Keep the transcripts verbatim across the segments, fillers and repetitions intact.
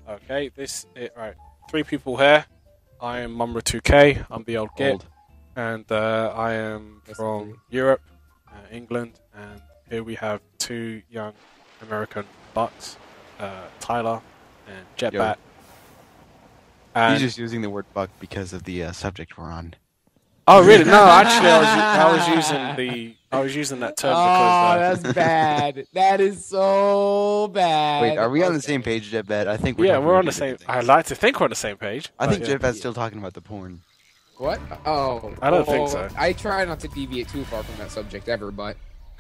Okay, this it right. Three people here. I am mumra two K. I'm the old git, and uh, I am from Europe, uh, England, and here we have two young American bucks, uh, Tyler and Jetbat. He's just using the word buck because of the uh, subject we're on. Oh really? No, actually, I was I was using the I was using that term oh, because uh, that's bad. That is so bad. Wait, are we okay. on the same page, Jetbat? I think we're yeah, talking we're about on the different same. things. I'd like to think we're on the same page. I think yeah. Jetbat's still talking about the porn. What? Oh, I don't well, think so. I try not to deviate too far from that subject ever, but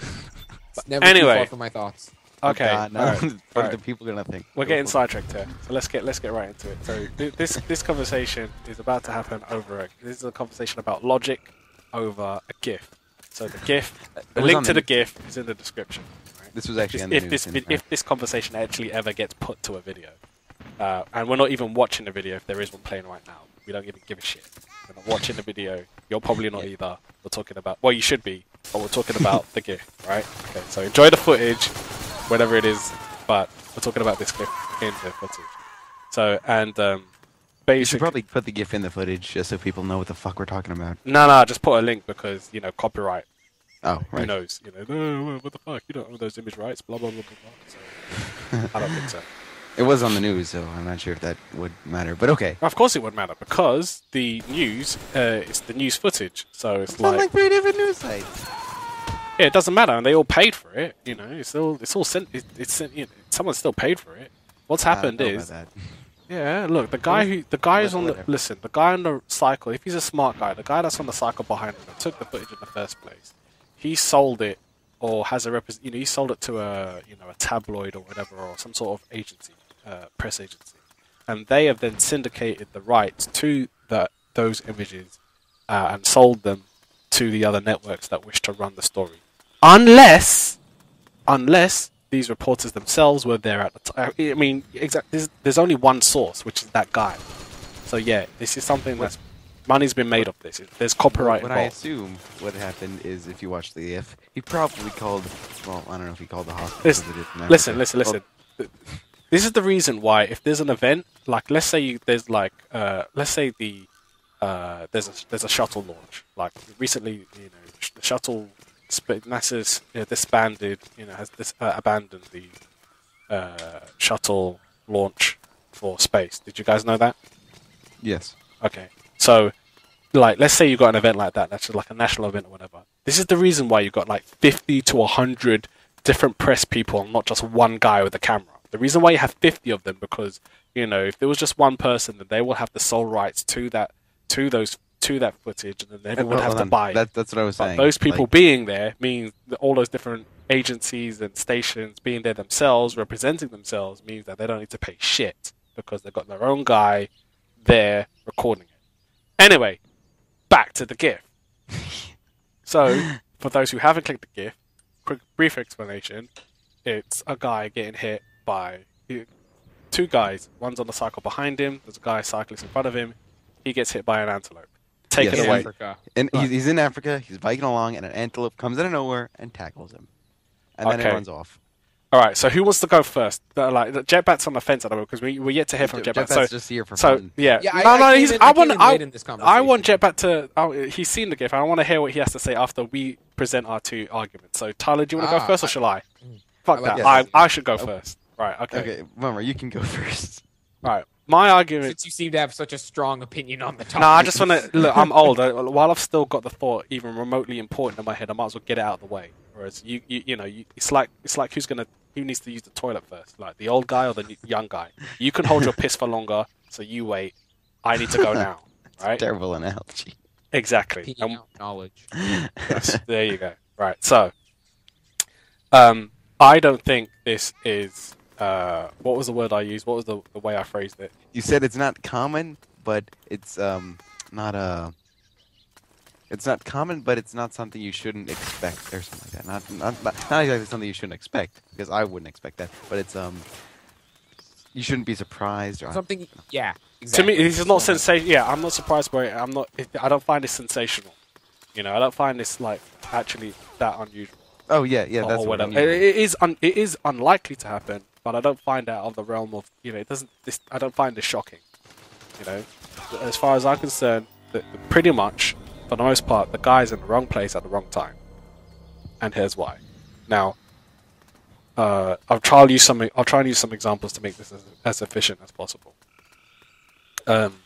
it's never Anyway. too far from my thoughts. Okay, Oh, God, no. all right, what all are right. the people gonna think? We're Go getting for it. sidetracked here, so let's get let's get right into it. So th this this conversation is about to happen over. A, this is a conversation about logic over a GIF. So the GIF, the was link on to the- the GIF is in the description. Right? This was actually If, on the if news this in vid- if America. this conversation actually ever gets put to a video, uh, and we're not even watching the video if there is one playing right now. We don't even give a shit. We're not watching the video. You're probably not either. We're talking about well, you should be, but we're talking about the GIF, right? Okay, so enjoy the footage, whatever it is. But we're talking about this clip in the footage. So, and um, basically... You should probably put the GIF in the footage just so people know what the fuck we're talking about. No, no, just put a link because, you know, copyright. Oh, right. Who knows? You know, no, what the fuck? You don't own those image rights, blah, blah, blah, blah, blah. So, I don't think so. It was on the news, so I'm not sure if that would matter, but okay. Of course it would matter because the news, uh, it's the news footage. So it's It's like... on like three different news sites. Yeah, it doesn't matter, and they all paid for it. You know, it's all it's all sent. It, it's sent, you know, someone still paid for it. What's happened I don't know is, about that. yeah, look, the guy who the guy who's on the Whatever. listen, the guy on the cycle. If he's a smart guy, the guy that's on the cycle behind him that took the footage in the first place, he sold it or has a repres You know, he sold it to a you know a tabloid or whatever or some sort of agency, uh, press agency, and they have then syndicated the rights to the those images uh, and sold them to the other networks that wish to run the story. Unless, unless these reporters themselves were there at the time. I mean, exactly. There's, there's only one source, which is that guy. So yeah, this is something that's money's been made of this. There's copyright What I involved. assume what happened is if you watch the GIF, he probably called, well, I don't know if he called the hospital. Listen, because it is in listen, America. listen, listen. This is the reason why if there's an event, like let's say you, there's like, uh, let's say the uh, there's a there's a shuttle launch. Like recently, you know, sh the shuttle. NASA's you know, disbanded, you know, has this, uh, abandoned the uh, shuttle launch for space. Did you guys know that? Yes. Okay. So, like, let's say you got an event like that. That's just like a national event or whatever. This is the reason why you got like fifty to a hundred different press people, not just one guy with a camera. The reason why you have fifty of them because you know if there was just one person, then they will have the sole rights to that, to those. to that footage, and then everyone would have to buy it. That, that's what I was But saying. those people like, being there means that all those different agencies and stations being there themselves, representing themselves, means that they don't need to pay shit because they've got their own guy there recording it. Anyway, back to the GIF. So, for those who haven't clicked the GIF, quick brief explanation: it's a guy getting hit by two guys. One's on the cycle behind him. There's a guy cyclist in front of him. He gets hit by an antelope. Take Yes. it away. Africa. and Right. he's, he's in Africa, he's biking along, and an antelope comes out of nowhere and tackles him. And then Okay. it runs off. All right. So who wants to go first? Uh, Like Jetbat's on the fence at the moment because we we're yet to hear from Jetbat. Jetbat's So, just here for so fun. yeah. Yeah, I- no, I no. came He's. in- I I came want. in I, late in this I want conversation. Jetbat to. Oh, he's seen the GIF. I want to hear what he has to say after we present our two arguments. So Tyler, do you want to Ah, go first or I- shall I? Fuck I like that. this. I I should go first. Right. Okay. Okay, Mumra, you can go first. All right. My argument. Since you seem to have such a strong opinion on the topic. No, I just want to look. I'm old. I- While I've still got the thought even remotely important in my head, I might as well get it out of the way. Whereas you, you, you know, you, it's like it's like who's gonna who needs to use the toilet first, like the old guy or the young guy. You can hold your piss for longer, so you wait. I need to go now, right? Terrible analogy. Exactly. Peeing Um, out knowledge. yes, there you go. Right. So, um, I don't think this is. Uh, what was the word I used? What was the, the way I phrased it? You said it's not common, but it's um not a. It's not common, but it's not something you shouldn't expect, or something like that. Not not not, not exactly something you shouldn't expect, because I wouldn't expect that. But it's um. You shouldn't be surprised or Something. Yeah. Exactly. To me, this is not sensational. Yeah, I'm not surprised by it. I'm not. It, I don't find this sensational. You know, I don't find this like actually that unusual. Oh yeah, yeah, or- that's or what whatever. I It, mean. it is. Un, it is unlikely to happen, but I don't find that of the realm of, you know, it doesn't. This, I don't find this shocking. You know, as far as I'm concerned, that pretty much for the most part, the guy's in the wrong place at the wrong time, and here's why. Now, uh, I'll try and use some. I'll try and use some examples to make this as, as efficient as possible. Um.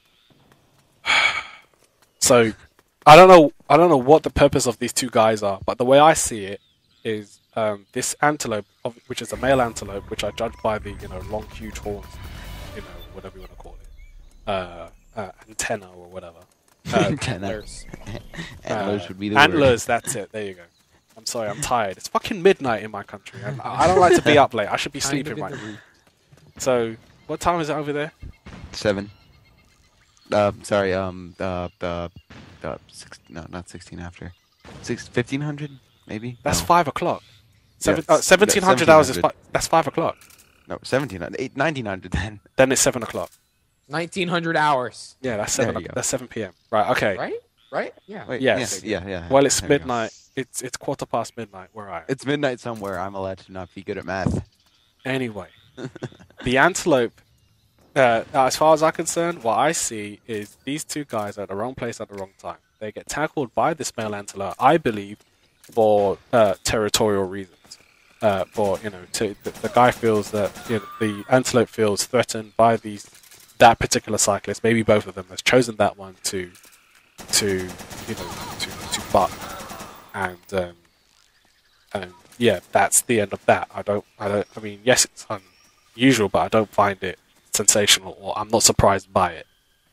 So, I don't know. I don't know what the purpose of these two guys are, but the way I see it is um, this antelope, of, which is a male antelope, which I judge by the you know long, huge horns, you know, whatever you want to call it, uh, uh, antenna or whatever. Uh, Antlers. Antlers uh, would be the antlers. That's it. There you go. I'm sorry. I'm tired. It's fucking midnight in my country, and I I don't like to be up late. I should be Kind sleeping of in right the now. root. So, what time is it over there? Seven. Uh, sorry. Um. Uh. The. The. Six, no, not sixteen after. Six. Fifteen hundred. Maybe. That's no. five o'clock. Seven, Yeah, uh, seventeen hundred hours is fi- that's five o'clock. No. Seventeen hundred. Eight. Nineteen hundred. Then. Then it's seven o'clock. nineteen hundred hours. Yeah, that's There seven. you go. That's seven p.m. Right. Okay. Right? Right? Yeah. Wait. Yes. Yeah. Yeah. yeah Well, it's there you go. midnight. It's it's quarter past midnight where I am. It's midnight somewhere. I'm allowed to not be good at math. Anyway, the antelope. Uh, as far as I'm concerned, what I see is these two guys are at the wrong place at the wrong time. They get tackled by this male antelope, I believe, for uh, territorial reasons. Uh, for you know, to, the, the guy feels that you know, the antelope feels threatened by these that particular cyclist. Maybe both of them has chosen that one to to you know to to buck, and um, and yeah, that's the end of that. I don't I don't. I mean, yes, it's unusual, but I don't find it sensational, or I'm not surprised by it.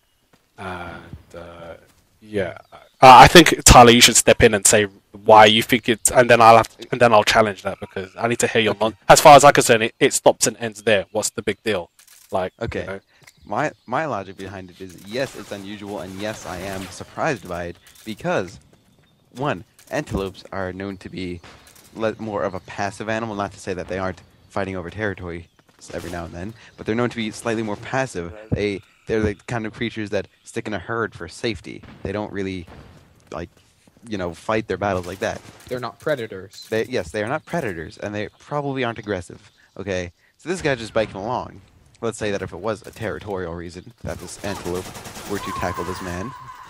And uh, yeah, uh, I think Tyler, you should step in and say why you think it's, and then I'll have to, and then I'll challenge that because I need to hear your. Non- as far as I'm concerned, it, it stops and ends there. What's the big deal? Like, Okay. you know, My my logic behind it is yes, it's unusual, and yes, I am surprised by it because, one, antelopes are known to be le- more of a passive animal. Not to say that they aren't fighting over territory every now and then, but they're known to be slightly more passive. They they're the kind of creatures that stick in a herd for safety. They don't really like you know fight their battles like that. They're not predators. They yes, they are not predators, and they probably aren't aggressive. Okay, so this guy's just biking along. Let's say that if it was a territorial reason that this antelope were to tackle this man.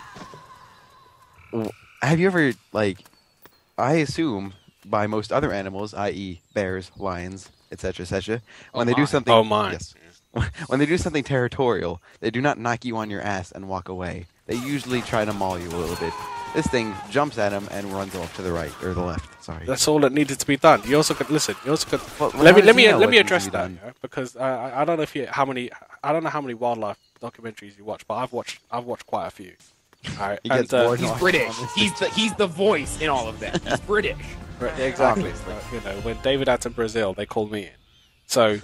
w- Have you ever, like, I assume by most other animals, that is bears, lions, et cetera, et cetera, Oh when they do my. something, oh my, yes, when they do something territorial, they do not knock you on your ass and walk away. They usually try to maul you a little bit. This thing jumps at him and runs off to the right or the left. Sorry. that's all that needed to be done. You also could listen. You also could. Well, let how me does let he me know let what me needs to address be that done? yeah? because I I I don't know if you how many I don't know how many wildlife documentaries you watch, but I've watched I've watched quite a few. All right, He and gets uh, bored He's on- British. on this. He's the he's the voice in all of them. He's British. right, exactly. So, you know, when David Attenborough Brazil, they called me in. So,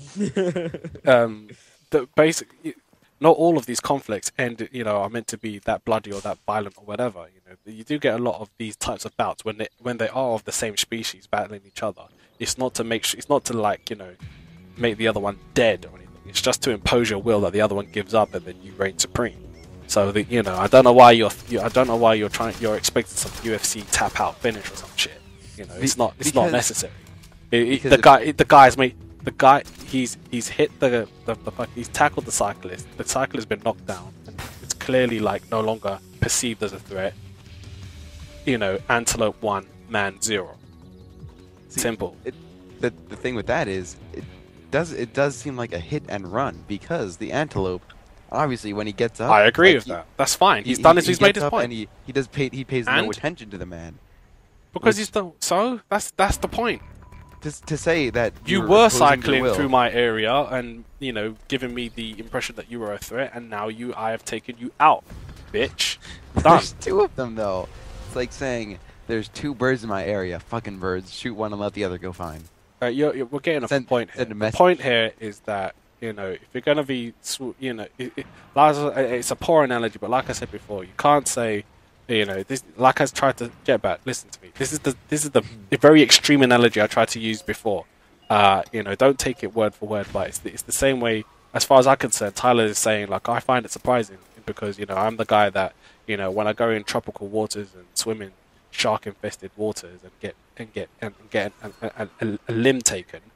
um, the basic. Not all of these conflicts end, you know, are meant to be that bloody or that violent or whatever. You know, you do get a lot of these types of bouts when they when they are of the same species battling each other. It's not to make sure, it's not to like you know, make the other one dead or anything. It's just to impose your will that the other one gives up and then you reign supreme. So the, you know, I don't know why you're you, I don't know why you're trying you're expecting some U F C tap out finish or some shit. You know, it's Be- not it's not because- necessary. It- it- because the if- guy the guy's made. The guy, he's he's hit the, the the fuck- he's tackled the cyclist. The cyclist has been knocked down, and it's clearly like no longer perceived as a threat. You know, antelope one, man zero. See, Simple. It, the the thing with that is it does it does seem like a hit and run because the antelope, obviously, when he gets up, I agree like, with he- that. That's fine. he- He's done he- his. he He's made gets his up point. and he he does pay he pays no And? attention to the man. Because which- he's the so that's that's the point. To, to say that You you're were opposing your cycling will- through my area and you know giving me the impression that you were a threat, and now you I have taken you out, bitch. Done. There's two of them though. It's like saying there's two birds in my area. Fucking birds. Shoot one and let the other go fine. Uh, you're, you're, we're getting a Send- point here. send a The message. point here is that you know if you're gonna be, sw- you know, it, it, like, I- it's a poor analogy, but like I said before, you can't say, you know, this. Like I tried to get back. Listen to me. This is the this is the, the very extreme analogy I tried to use before. Uh, you know, don't take it word for word, but it's the, it's the same way. As far as I'm concerned, Tyler is saying like I find it surprising because you know I'm the guy that you know when I go in tropical waters and swim in shark infested waters and get and get and get a, a, a, a limb taken,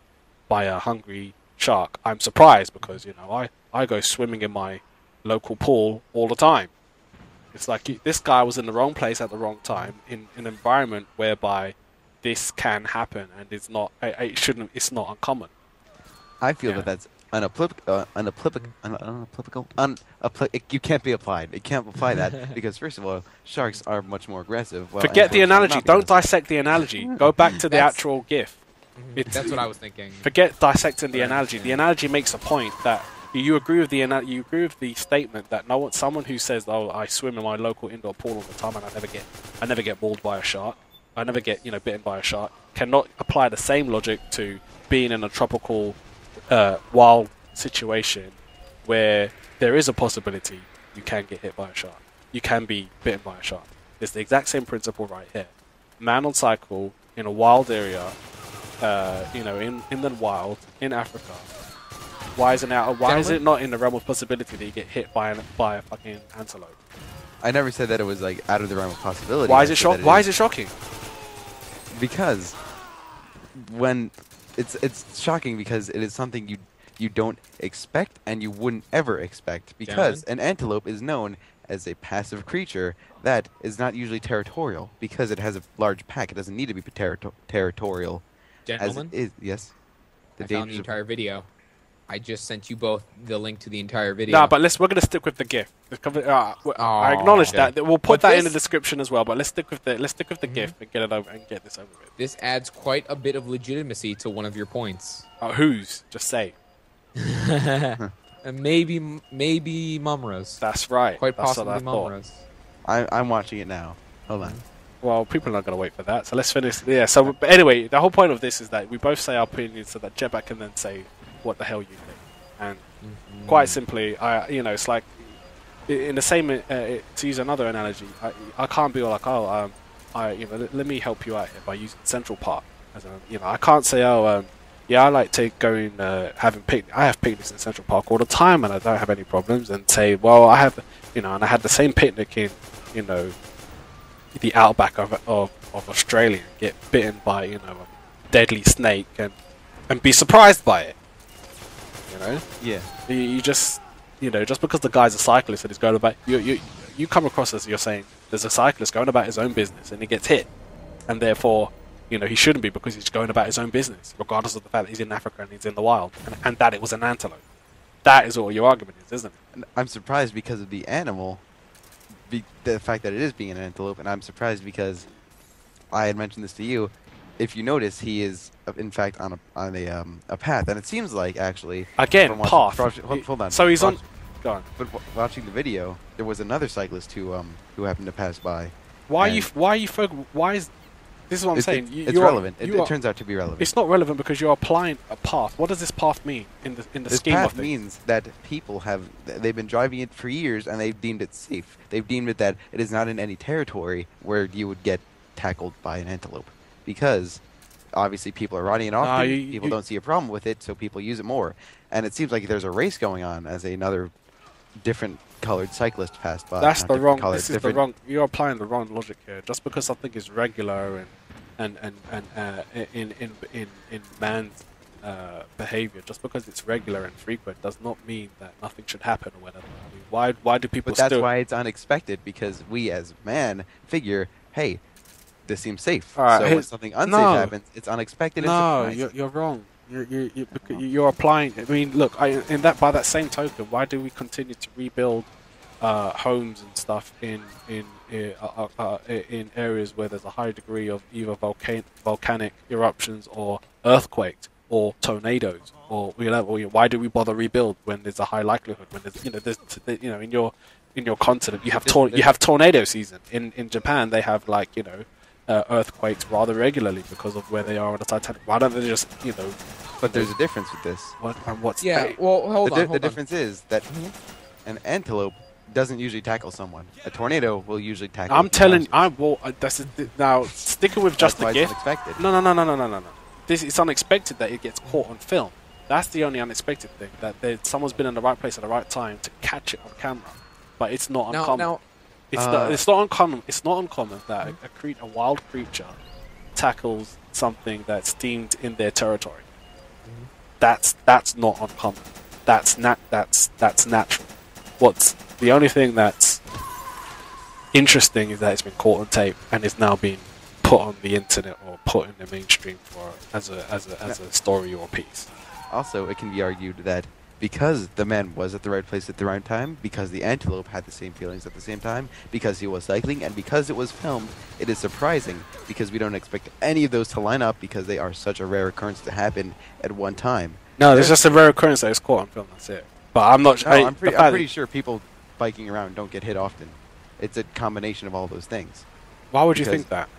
by a hungry shark, I'm surprised because, you know, I, I go swimming in my local pool all the time. It's like you, this guy was in the wrong place at the wrong time in, in an environment whereby this can happen and it's not, it, it shouldn't, it's not uncommon. I feel Yeah. that that's unapplicable. Uh, unapplicable. Un unapplicable. Unappli you can't be applied. It can't apply that because first of all, sharks are much more aggressive. While Forget the antelopes are analogy. not Don't aggressive. dissect the analogy. Go back to the That's- actual GIF. It's, That's what I was thinking. Forget dissecting the But I analogy. The understand. analogy makes a point that you agree with the ana- you agree with the statement that no one, someone who says, "Oh, I swim in my local indoor pool all the time and I never get, I never get mauled by a shark, I never get, you know, bitten by a shark," cannot apply the same logic to being in a tropical, uh, wild situation where there is a possibility you can get hit by a shark, you can be bitten by a shark. It's the exact same principle right here. Man on cycle in a wild area. Uh, you know, in, in the wild, in Africa, why is it now? Why is it not in the realm of possibility that you get hit by an, by a fucking antelope? I never said that it was like out of the realm of possibility. Why I is it said shock? that Why is it shocking? Because when it's it's shocking because it is something you you don't expect and you wouldn't ever expect because an antelope is known as a passive creature that is not usually territorial because it has a large pack. It doesn't need to be territo territorial. Gentlemen, As it is, yes. The I found the dangers of- entire video. I just sent you both the link to the entire video. No, but let's we're gonna stick with the GIF. Let's cover- uh, w- I Oh, acknowledge okay. that. that We'll put But that in the this- description as well. But let's stick with the let's stick with the GIF and get it over and get this over with. This adds quite a bit of legitimacy to one of your points. Uh, whose? Just say. And maybe, maybe Mumra's. That's right. Quite That's what possibly I thought. Mumra's. I, I'm watching it now. Hold on. Well, people are not going to wait for that, so let's finish. Yeah. So, but anyway, the whole point of this is that we both say our opinions, so that Jetbat can then say what the hell you think. And quite simply, I, you know, it's like i- in the same. Uh, it, to use another analogy, I, I can't be all like, oh, um, I, you know, let, let me help you out here by using Central Park. As a, you know, I can't say, oh, um, yeah, I like to go in uh, having picnic. I have picnics in Central Park all the time, and I don't have any problems. And say, well, I have, you know, and I had the same picnic in, you know, the outback of of, of Australia, and get bitten by, you know, a deadly snake, and and be surprised by it. You know, Yeah. you, you just, you know, just because the guy's a cyclist and he's going about, you you you come across as you're saying there's a cyclist going about his own business and he gets hit, and therefore, you know, he shouldn't be because he's going about his own business, regardless of the fact that he's in Africa and he's in the wild, and, and that it was an antelope. That is all your argument is, isn't it? And I'm surprised because of the animal, be, the fact that it is being an antelope, and I'm surprised because I had mentioned this to you. If you notice, he is uh, in fact on a on a um a path, and it seems like actually Again, from watching- path. watch- hold, hold on. So he's on. Watch- Go on. But w watching the video, there was another cyclist who um who happened to pass by. Why are you? And- Why are you? Fo- why is? This is what I'm It's, saying. it's, You- it's you are- relevant. It, you it are- turns out to be relevant. It's not relevant because you're applying a path. What does this path mean in the in the This scheme path of things? means that people have th- they've been driving it for years and they've deemed it safe. They've deemed it that it is not in any territory where you would get tackled by an antelope, because obviously people are riding it often. you- people you- don't see a problem with it, so people use it more. And it seems like there's a race going on as another different colored cyclist passed by. That's Not the different wrong. colored, This is the different- wrong. You're applying the wrong logic here. Just because something is regular and and and and uh, in in in in man's uh, behavior, just because it's regular and frequent, does not mean that nothing should happen or whatever. I mean, why why do people But that's still? why it's unexpected, because we as man figure, hey, this seems safe. All right, so when here's- something unsafe no. happens, it's unexpected. and No, surprising. you're, you're wrong. You're, you're, you're, becau- you're applying. I mean, look. I, in that, by that same token, why do we continue to rebuild uh, homes and stuff in in uh, uh, uh, in areas where there's a high degree of either volcan volcanic eruptions or earthquakes or tornadoes, or you know, or, why do we bother rebuild when there's a high likelihood when there's you know there's you know in your in your continent you have tor- you have tornado season. In in Japan they have like you know. Uh, earthquakes rather regularly because of where they are on the Titanic. Why don't they just, you know, But there's a difference with this. what and what's Yeah, hey, well, hold the, on, di- hold the on. difference is that an antelope doesn't usually tackle someone. A tornado will usually tackle. I'm a few telling. houses. I'm well. uh, That's a, now sticking with just That's why the it's gift. unexpected. No, no, no, no, no, no, no, no. This it's unexpected that it gets caught on film. That's the only unexpected thing. That there, someone's been in the right place at the right time to catch it on camera, but it's not Now, uncommon. now, it's Uh, not. It's not uncommon. It's not uncommon that a, a, cre- a wild creature tackles something that's deemed in their territory. that's that's not uncommon. That's nat that's that's natural. What's the only thing that's interesting is that it's been caught on tape and is now being put on the internet or put in the mainstream for as a as a as a story or piece. Also, it can be argued that because the man was at the right place at the right time, because the antelope had the same feelings at the same time, because he was cycling, and because it was filmed, it is surprising because we don't expect any of those to line up because they are such a rare occurrence to happen at one time. No, there's just a rare occurrence that it's caught on film. That's it. But I'm not. No, I, I'm, pretty, I'm pretty sure people biking around don't get hit often. It's a combination of all those things. Why would you because think that?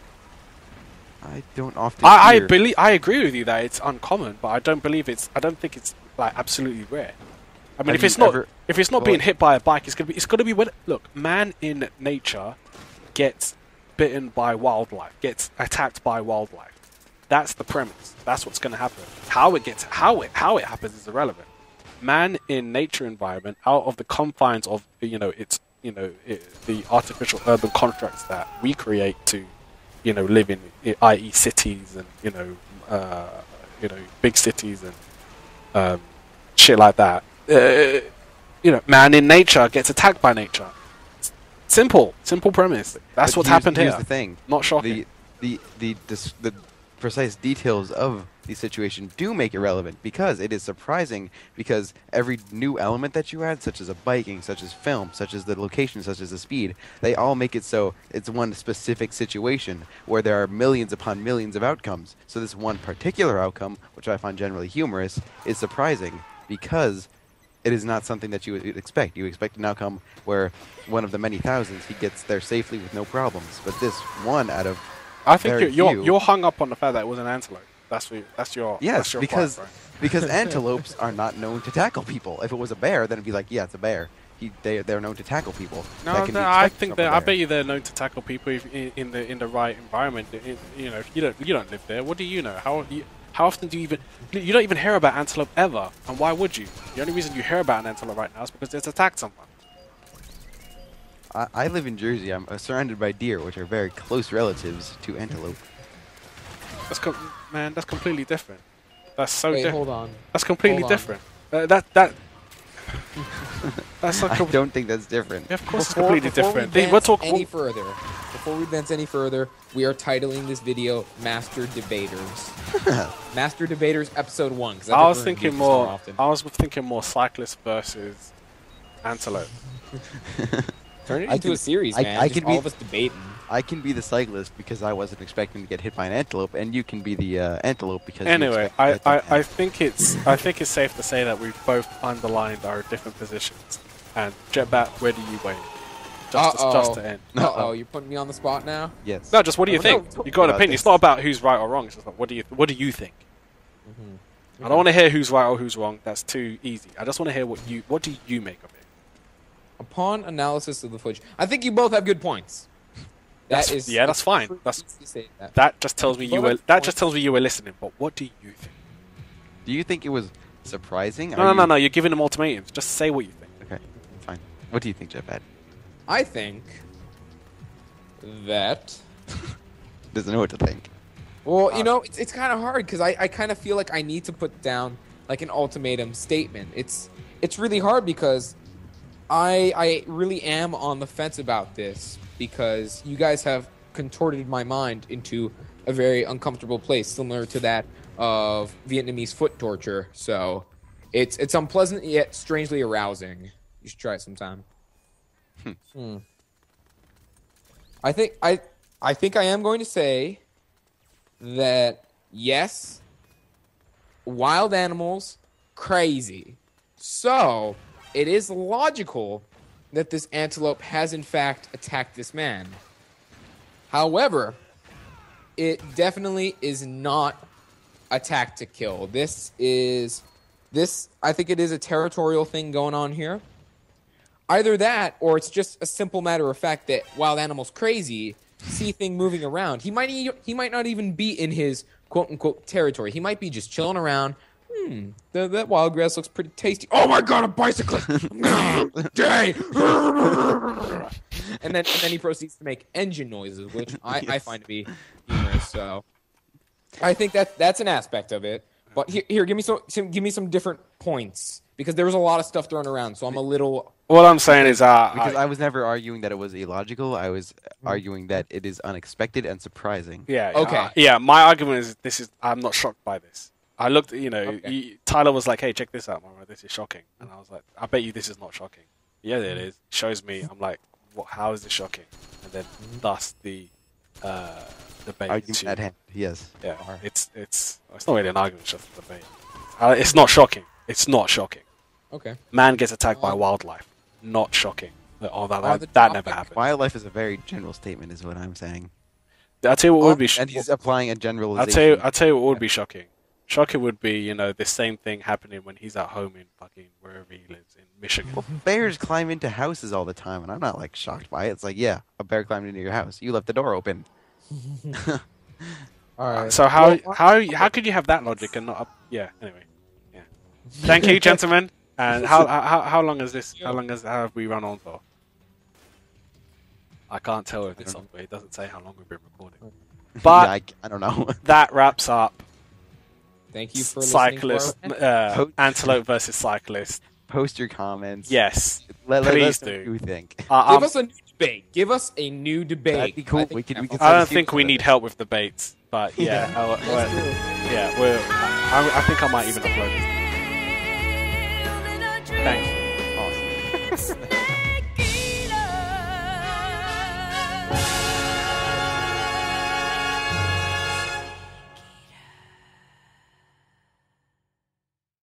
I don't often. I, I hear believe. I agree with you that it's uncommon, but I don't believe it's. I don't think it's like absolutely rare. I mean, Have if it's you not, ever- if it's not well, being hit by a bike, it's gonna be. It's gonna be when. Look, man in nature gets bitten by wildlife, gets attacked by wildlife. That's the premise. That's what's gonna happen. How it gets, how it, how it happens is irrelevant. Man in nature environment, out of the confines of you know, it's you know, it, the artificial urban constructs that we create to, you know, live in, that is, cities and you know, uh, you know, big cities and um, shit like that. Uh, you know, man in nature gets attacked by nature. Simple, simple premise. That's but what's here's- happened here's here. the thing. Not shocking. The the the dis- the precise details of the situation do make it relevant because it is surprising because every new element that you add, such as a biking, such as film, such as the location, such as the speed, they all make it so it's one specific situation where there are millions upon millions of outcomes. So this one particular outcome, which I find generally humorous, is surprising because it is not something that you would expect. You expect an outcome where one of the many thousands, he gets there safely with no problems. But this one out of I think very you're, you're few- you're hung up on the fact that it was an antelope. That's what you, that's your Yes, that's your because part, right? because antelopes are not known to tackle people. If it was a bear, then it'd be like, yeah, it's a bear. He, they they're known to tackle people. No, That can no, be I expected think from a that I bear. bet you they're known to tackle people if, in, in the in the right environment. In, you know, if you don't you don't live there. What do you know? How you, how often do you even you don't even hear about antelope ever? And why would you? The only reason you hear about an antelope right now is because it's attacked someone. I, I live in Jersey. I'm uh, surrounded by deer, which are very close relatives to antelope. That's com man. That's completely different. That's so Wait, different. hold on. That's completely Hold on. different. Uh, that that. That's like I don't think that's different. Yeah, of course, Before, it's completely before different. we They- we're advance talking. any further, before we advance any further, we are titling this video "Master Debaters." Master Debaters Episode One. 'cause I was think we're gonna thinking do this more more. often. I was thinking more cyclist versus antelope. Turn it I into can- a series, I- man. I Just can all be- of us debating. I can be the cyclist because I wasn't expecting to get hit by an antelope, and you can be the uh, antelope because you Anyway, expect to I, get I, hit. I think it's I think it's safe to say that we've both underlined our different positions. And Jetbat, where do you weigh? Just, to, Uh-oh. just to end. Uh oh, you're putting me on the spot now. Yes. No, just what do you Oh, think? no. You got an About opinion. this. It's not about who's right or wrong. It's just like what do you what do you think? I don't want to hear who's right or who's wrong. That's too easy. I just want to hear what you what do you make of it. Upon analysis of the footage, I think you both have good points. That That's- is yeah, that's it's fine. pretty That's- easy to say that. That just tells me Both you were have that points. just tells me you were listening. But what do you think? Do you think it was surprising? No, Are no, no, you- no. You're giving them ultimatums. Just say what you think. Okay, fine. What do you think, Jetbat? I think that. Doesn't know what to think. Well, Uh, you know, it's, it's kind of hard because I, I kind of feel like I need to put down like an ultimatum statement. It's it's really hard because I I really am on the fence about this because you guys have contorted my mind into a very uncomfortable place, similar to that of Vietnamese foot torture. So it's it's unpleasant yet strangely arousing. You should try it sometime. Hmm. I think I I think I am going to say that yes, wild animals, crazy. So it is logical that this antelope has in fact attacked this man. However, it definitely is not attack to kill. This is this I think it is a territorial thing going on here. Either that, or it's just a simple matter of fact that wild animal's crazy, see thing moving around. He might e- he might not even be in his quote unquote territory. He might be just chilling around. Hmm, th- that wild grass looks pretty tasty. Oh my god, a bicyclist! Dang! and then and then he proceeds to make engine noises, which I, I Yes. find to be humorous. So I think that that's an aspect of it. But here, here, give me some, some, give me some different points because there was a lot of stuff thrown around. So I'm a little. What I'm saying is, uh, Because I, I was never arguing that it was illogical. I was arguing that it is unexpected and surprising. yeah, Okay. uh, yeah. My argument is this is I'm not shocked by this. I looked, you know, Okay. he, Tyler was like, "Hey, check this out, Mumra. This is shocking," and I was like, "I bet you this is not shocking." Yeah, it is. Shows me. I'm like, "What? How is this shocking?" And then thus the uh, debate. Argument to- at hand. Yes. Yeah, it's it's it's not really an argument, it's just a debate. Uh, it's not shocking. It's not shocking. Okay. Man gets attacked by Um, wildlife. Not shocking. Oh, that, on the that, that never topic- happened. Wildlife is a very general statement, is what I'm saying. I'll tell you what would be. Sh- And he's applying a I'll generalization. tell you. I'll tell you what would be shocking. Shocking would be, you know, the same thing happening when he's at home in fucking wherever he lives in Michigan. Well, bears climb into houses all the time, and I'm not like shocked by it. It's like, yeah, a bear climbed into your house. You left the door open. All right. So how Well, how how could you have that logic and not? Up- yeah. Anyway. Yeah. Thank you, gentlemen. And how how how long is this? How long has how have we run on for? I can't tell with this software. It doesn't say how long we've been recording. But yeah, I, I don't know. that wraps up Thank you for listening. Cyclist, To our... uh, Post- Antelope versus Cyclist. Post your comments. Yes. Let, let please us know do. what you think. Uh, Give um, us a new debate. Give us a new debate. That'd be cool. I think We could- we that- could I don't see think we each need other. help with debates, but yeah, uh, That's well, true. yeah, we're, I, I think I might even upload this. Thanks.